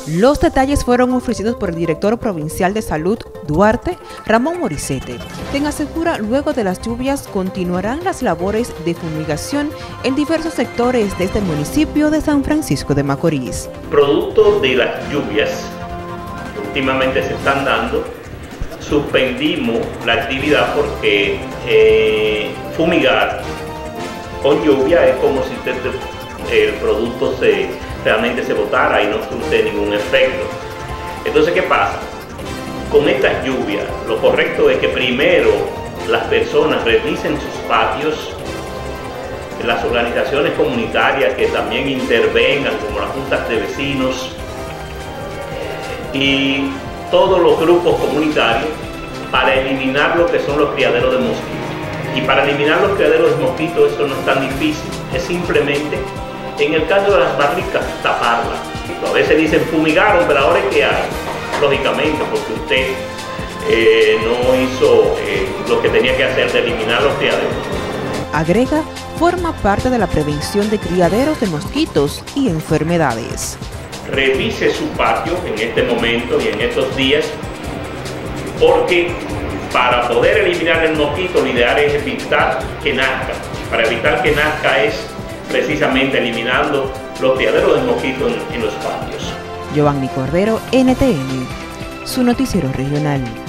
Los detalles fueron ofrecidos por el director provincial de Salud, Duarte, Ramón Morissette, quien asegura luego de las lluvias continuarán las labores de fumigación en diversos sectores de este municipio de San Francisco de Macorís. Producto de las lluvias que últimamente se están dando, suspendimos la actividad porque fumigar con lluvia es como si el producto realmente se botara y no surte ningún efecto. Entonces, ¿qué pasa? Con estas lluvias, lo correcto es que primero las personas revisen sus patios, las organizaciones comunitarias que también intervengan, como las juntas de vecinos y todos los grupos comunitarios, para eliminar lo que son los criaderos de mosquitos. Y para eliminar los criaderos de mosquitos eso no es tan difícil, es simplemente, en el caso de las barricas, taparlas. A veces dicen fumigaron, pero ahora ¿qué hay? Lógicamente, porque usted no hizo lo que tenía que hacer de eliminar los criaderos. Agrega, forma parte de la prevención de criaderos de mosquitos y enfermedades. Revise su patio en este momento y en estos días, porque para poder eliminar el mosquito lo ideal es evitar que nazca. Para evitar que nazca es precisamente eliminando los criaderos de mosquito en los patios. Giovanni Cordero, NTN, su noticiero regional.